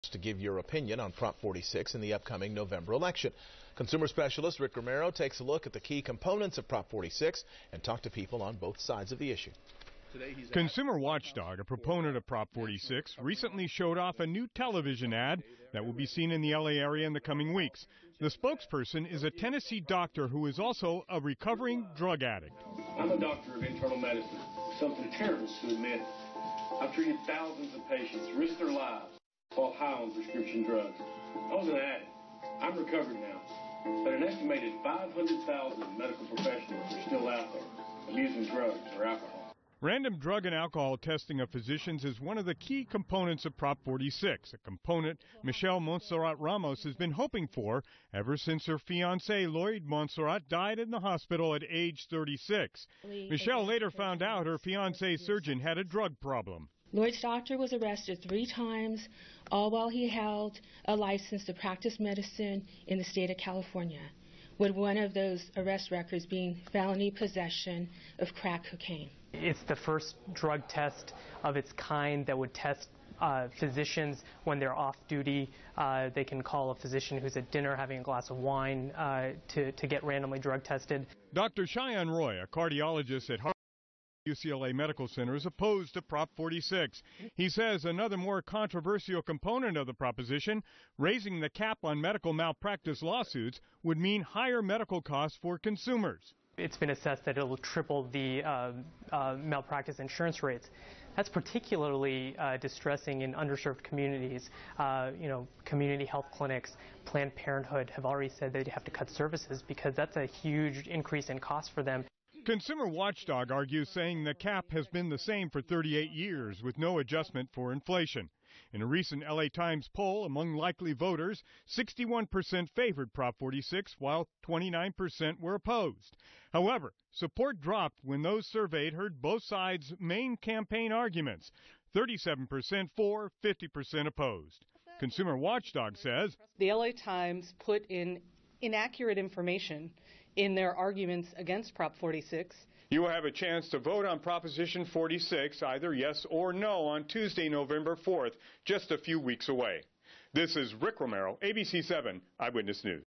to give your opinion on Prop 46 in the upcoming November election. Consumer specialist Rick Romero takes a look at the key components of Prop 46 and talked to people on both sides of the issue. Consumer Watchdog, a proponent of Prop 46, recently showed off a new television ad that will be seen in the LA area in the coming weeks. The spokesperson is a Tennessee doctor who is also a recovering drug addict. I'm a doctor of internal medicine, something terrible to admit. I've treated thousands of patients, risked their lives while high on prescription drugs. I was an addict. I'm recovered now. But an estimated 500,000 medical professionals are still out there abusing drugs or alcohol. Random drug and alcohol testing of physicians is one of the key components of Prop 46, a component Michelle Montserrat Ramos has been hoping for ever since her fiancé Lloyd Montserrat died in the hospital at age 36. Michelle later found out her fiancé's surgeon had a drug problem. Lloyd's doctor was arrested 3 times, all while he held a license to practice medicine in the state of California, with one of those arrest records being felony possession of crack cocaine. It's the first drug test of its kind that would test physicians when they're off duty. They can call a physician who's at dinner having a glass of wine to get randomly drug tested. Dr. Cheyenne Roy, a cardiologist at UCLA Medical Center, is opposed to Prop 46. He says another more controversial component of the proposition, raising the cap on medical malpractice lawsuits, would mean higher medical costs for consumers. It's been assessed that it will triple the malpractice insurance rates. That's particularly distressing in underserved communities. Community health clinics, Planned Parenthood have already said they'd have to cut services because that's a huge increase in cost for them. Consumer Watchdog argues, saying the cap has been the same for 38 years with no adjustment for inflation. In a recent LA Times poll among likely voters, 61% favored Prop 46 while 29% were opposed. However, support dropped when those surveyed heard both sides' main campaign arguments, 37% for, 50% opposed. Consumer Watchdog says the LA Times put in inaccurate information in their arguments against Prop 46. You will have a chance to vote on Proposition 46, either yes or no, on Tuesday, November 4th, just a few weeks away. This is Rick Romero, ABC 7 Eyewitness News.